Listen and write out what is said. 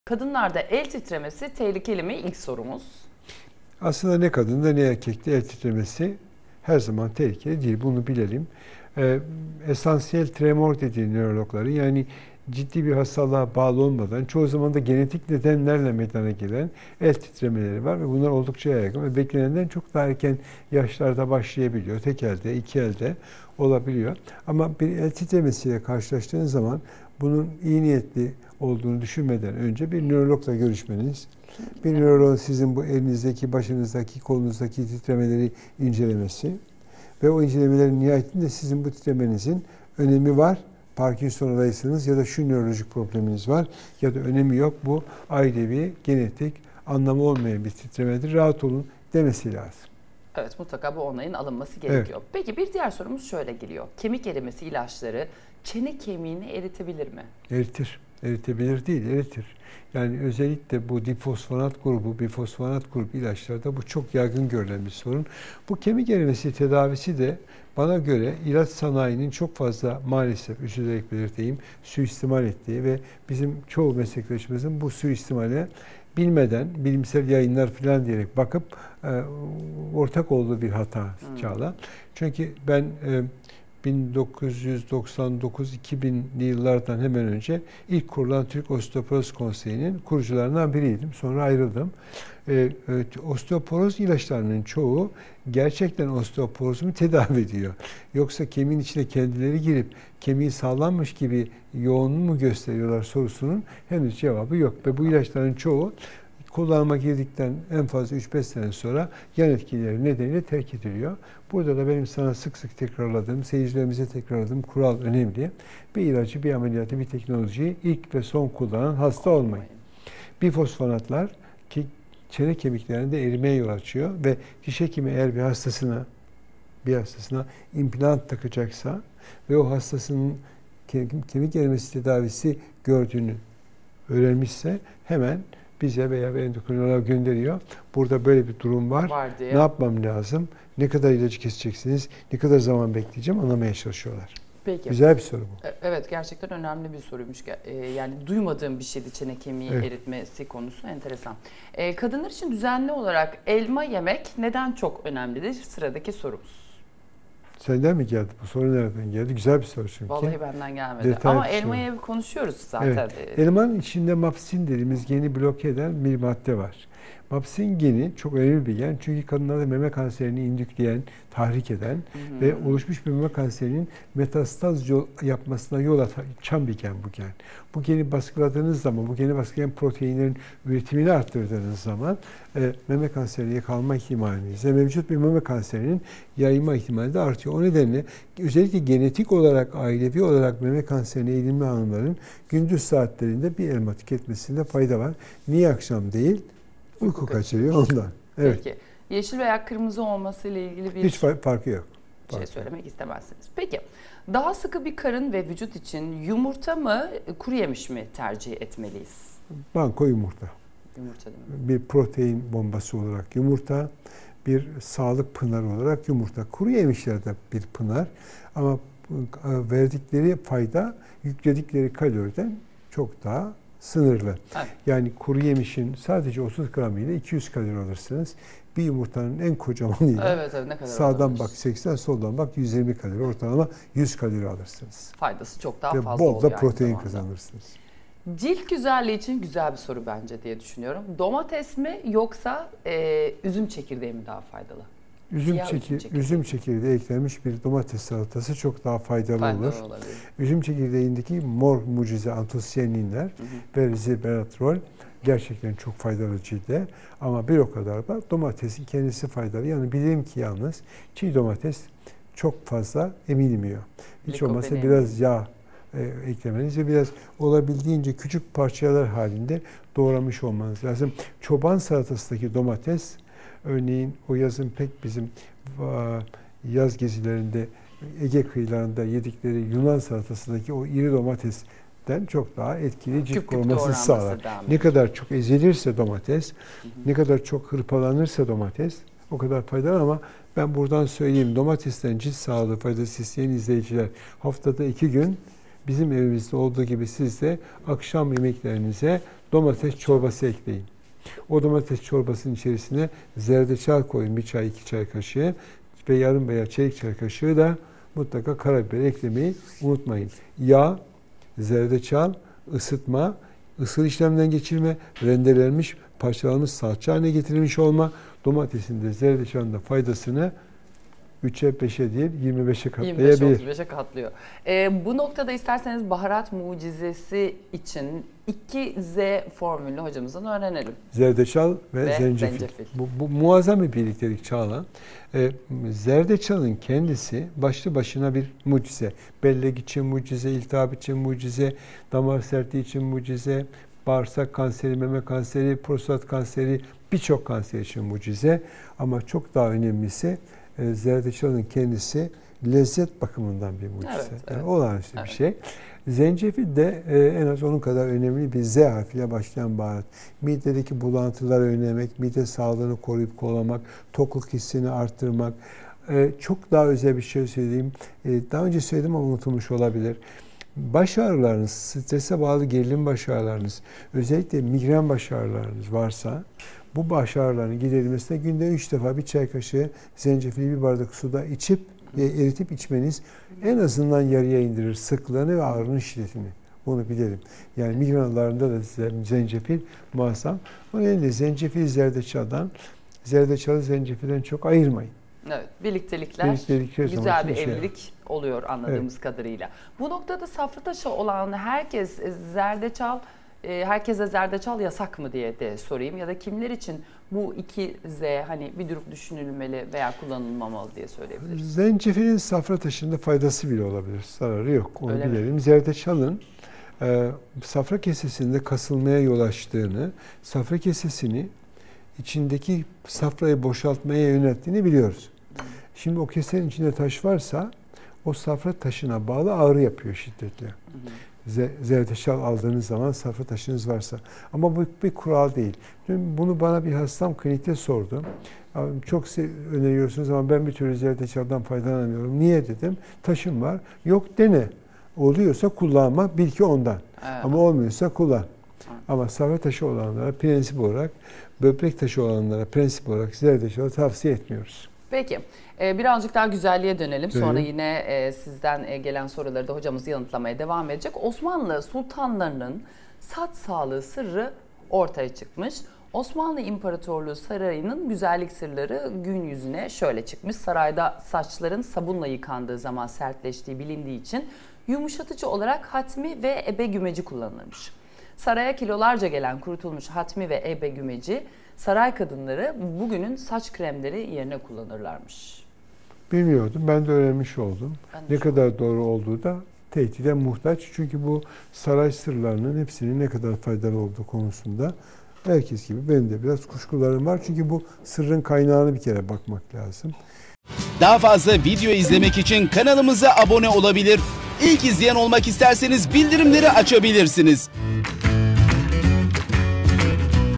Kadınlarda el titremesi tehlikeli mi? İlk sorumuz. Aslında ne kadında ne erkekte el titremesi her zaman tehlikeli değil. Bunu bilelim. Esansiyel tremor dediği nörologların, yani ciddi bir hastalığa bağlı olmadan çoğu zaman da genetik nedenlerle meydana gelen el titremeleri var ve bunlar oldukça yaygın ve beklenenden çok daha erken yaşlarda başlayabiliyor. Tek elde, iki elde olabiliyor. Ama bir el titremesiyle karşılaştığınız zaman bunun iyi niyetli olduğunu düşünmeden önce bir nörologla görüşmeniz, bir nöroloğun sizin bu elinizdeki, başınızdaki, kolunuzdaki titremeleri incelemesi ve o incelemelerin nihayetinde sizin bu titremenizin önemi var. Parkinson olayısınız ya da şu nörolojik probleminiz var ya da önemi yok. Bu ailevi, genetik, anlamı olmayan bir titremedir. Rahat olun demesi lazım. Evet, mutlaka bu onayın alınması gerekiyor. Evet. Peki bir diğer sorumuz şöyle geliyor. Kemik erimesi ilaçları çene kemiğini eritebilir mi? Eritir. Eritebilir değil, eritir. Yani özellikle bu difosfonat grubu, bifosfonat grubu ilaçlarda bu çok yaygın görülen bir sorun. Bu kemik erimesi tedavisi de bana göre ilaç sanayinin çok fazla, maalesef üzülerek belirteyim, suistimal ettiği ve bizim çoğu meslektaşımızın bu suistimale bilmeden, bilimsel yayınlar falan diyerek bakıp ortak olduğu bir hata Çağla. Çünkü ben 1999-2000'li yıllardan hemen önce ilk kurulan Türk Osteoporoz Konseyi'nin kurucularından biriydim. Sonra ayrıldım. Osteoporoz ilaçlarının çoğu gerçekten osteoporozumu tedavi ediyor. Yoksa kemiğin içine kendileri girip kemiği sağlanmış gibi yoğunluğu mu gösteriyorlar sorusunun henüz cevabı yok. Ve bu ilaçların çoğu kullanıma girdikten en fazla 3-5 sene sonra yan etkileri nedeniyle terk ediliyor. Burada da benim sana sık sık tekrarladığım, seyircilerimize tekrarladığım kural önemli. Bir ilacı, bir ameliyatı, bir teknolojiyi ilk ve son kullanan hasta olmayın. Bifosfonatlar ki çene kemiklerinde erimeye yol açıyor ve diş hekimi eğer bir hastasına implant takacaksa ve o hastasının kemik erimesi tedavisi gördüğünü öğrenmişse hemen bize veya endokrinoloğa gönderiyor. Burada böyle bir durum var. Ne yapmam lazım? Ne kadar ilacı keseceksiniz? Ne kadar zaman bekleyeceğim? Anlamaya çalışıyorlar. Peki. Güzel bir soru bu. Evet, gerçekten önemli bir soruymuş. Yani duymadığım bir şeydi çene kemiği eritmesi konusu, enteresan. Kadınlar için düzenli olarak elma yemek neden çok önemlidir? Sıradaki sorumuz. Senden mi geldi? Bu soru nereden geldi? Güzel bir soru çünkü. Vallahi benden gelmedi. Ama elmayı konuşuyoruz zaten. Evet. Elmanın içinde mapsin dediğimiz geni bloke eden bir madde var. Mapsin geni çok önemli bir gen. Çünkü kadınlarda meme kanserini indükleyen, tahrik eden ve oluşmuş bir meme kanserinin metastaz yapmasına yol açan bir gen bu gen. Bu geni baskıladığınız zaman, bu geni baskılayan proteinlerin üretimini arttırdığınız zaman meme kanseri yakalanma ihtimaliniz ve mevcut bir meme kanserinin yayılma ihtimali de artıyor. O nedenle özellikle genetik olarak, ailevi olarak meme kanserine eğilimli hanımların gündüz saatlerinde bir elma tüketmesinde fayda var. Niye akşam değil? Uyku kaçırıyor ondan. Evet. Peki. Yeşil veya kırmızı olması ile ilgili bir hiç farkı yok. Şey söylemek istemezsiniz. Peki. Daha sıkı bir karın ve vücut için yumurta mı, kuru yemiş mi tercih etmeliyiz? Banko yumurta. Yumurta değil mi? Bir protein bombası olarak yumurta, bir sağlık pınarı olarak yumurta. Kuru yemişlerde bir pınar ama verdikleri fayda yükledikleri kaloriden çok daha sınırlı. Evet. Yani kuru yemişin sadece 30 gramı ile 200 kalori alırsınız. Bir yumurtanın en kocamanıyla ne kadar sağdan alırız? Bak 80, soldan bak 120 kalori, ortalama 100 kalori alırsınız. Faydası çok daha ve fazla oluyor. Bol da protein kazanırsınız. Cilt güzelliği için güzel bir soru bence diye düşünüyorum. Domates mi yoksa üzüm çekirdeği mi daha faydalı? Üzüm çekirdeği eklenmiş bir domates salatası çok daha faydalı olur. Üzüm çekirdeğindeki mor mucize antosiyaninler ve resveratrol gerçekten çok faydalı cilde. Ama bir o kadar da domatesin kendisi faydalı. Yani bilelim ki yalnız çiğ domates çok fazla emilmiyor. Hiç olmazsa biraz yağ eklemeniz ve biraz olabildiğince küçük parçalar halinde doğramış olmanız lazım. Çoban salatasındaki domates, örneğin o yazın pek bizim yaz gezilerinde Ege kıyılarında yedikleri Yunan salatasındaki o iri domatesten çok daha etkili cilt korumasını sağlar. Ne kadar çok ezilirse domates, ne kadar çok hırpalanırsa domates o kadar faydalı ama ben buradan söyleyeyim, domatesten cilt sağlığı faydası isteyen izleyiciler haftada 2 gün bizim evimizde olduğu gibi siz de akşam yemeklerinize domates çorbası ekleyin. O domates çorbasının içerisine zerdeçal koyun, 1 çay 2 çay kaşığı ve yarım veya çeyrek çay kaşığı da mutlaka karabiber eklemeyi unutmayın. Yağ, zerdeçal, ısıtma, ısıl işlemden geçirme, rendelenmiş, parçalanmış salça haline getirilmiş olma, domatesin de zerdeçalın da faydasını 3'e 5'e değil 25'e katlayabilir. 25-35'e katlıyor. Bu noktada isterseniz baharat mucizesi için 2Z formülünü hocamızdan öğrenelim. Zerdeçal ve zencefil. Bu muazzam bir birliktelik Çağla. Zerdeçalın kendisi başlı başına bir mucize. Bellek için mucize, iltihap için mucize, damar sertliği için mucize, bağırsak kanseri, meme kanseri, prostat kanseri, birçok kanser için mucize. Ama çok daha önemlisi zerdeçalın kendisi lezzet bakımından bir mucize. Evet, yani olağanüstü bir şey. Zencefil de en az onun kadar önemli bir Z harfiyle başlayan baharat. Midedeki bulantıları önlemek, mide sağlığını koruyup kollamak, tokluk hissini arttırmak. Çok daha özel bir şey söyleyeyim. Daha önce söyledim ama unutulmuş olabilir. Baş ağrılarınız, strese bağlı gerilim baş ağrılarınız, özellikle migren baş ağrılarınız varsa bu baş ağrılarının giderilmesine günde 3 defa 1 çay kaşığı zencefili 1 bardak suda içip eritip içmeniz en azından yarıya indirir sıklığını ve ağrının şiddetini. Bunu bilelim. Yani migren ağrılarında da zencefil muazzam. O nedenle zencefil zerdeçalı zencefilden çok ayırmayın. Evet, birliktelikler güzel bir evlilik oluyor anladığımız kadarıyla. Bu noktada safrataşı olan herkese zerdeçal yasak mı diye de sorayım ya da kimler için bu 2Z hani bir durup düşünülmeli veya kullanılmamalı diye söyleyebiliriz. Zencefilin safra taşında faydası bile olabilir. Zararı yok. Onu Öyle bilelim. Mi? Zerdeçalın safra kesesinde kasılmaya yol açtığını, safra kesesini içindeki safrayı boşaltmaya yönelttiğini biliyoruz. Şimdi o kesenin içinde taş varsa o safra taşına bağlı ağrı yapıyor şiddetle. Zerdeçal aldığınız zaman safra taşınız varsa. Ama bu bir kural değil. Dün bunu bana bir hastam klinikte sordu. Çok öneriyorsunuz ama ben bir türlü zerdeçaldan faydalanamıyorum. Niye dedim. Taşım var. Yok dene. Oluyorsa kullanma. Bil ki ondan. Evet. Ama olmuyorsa kullan. Ama safra taşı olanlara prensip olarak, böbrek taşı olanlara prensip olarak zerdeçalı tavsiye etmiyoruz. Peki. Birazcık daha güzelliğe dönelim. Sonra yine sizden gelen soruları da hocamız yanıtlamaya devam edecek. Osmanlı sultanlarının saç sağlığı sırrı ortaya çıkmış. Osmanlı İmparatorluğu Sarayı'nın güzellik sırları gün yüzüne şöyle çıkmış. Sarayda saçların sabunla yıkandığı zaman sertleştiği bilindiği için yumuşatıcı olarak hatmi ve ebe gümeci kullanılmış. Saraya kilolarca gelen kurutulmuş hatmi ve ebe gümeci saray kadınları bugünün saç kremleri yerine kullanırlarmış. Bilmiyordum. Ben de öğrenmiş oldum. Ne kadar doğru olduğu da tehdide muhtaç. Çünkü bu saray sırlarının hepsinin ne kadar faydalı olduğu konusunda herkes gibi benim de biraz kuşkularım var. Çünkü bu sırrın kaynağına bir kere bakmak lazım. Daha fazla video izlemek için kanalımıza abone olabilir. İlk izleyen olmak isterseniz bildirimleri açabilirsiniz.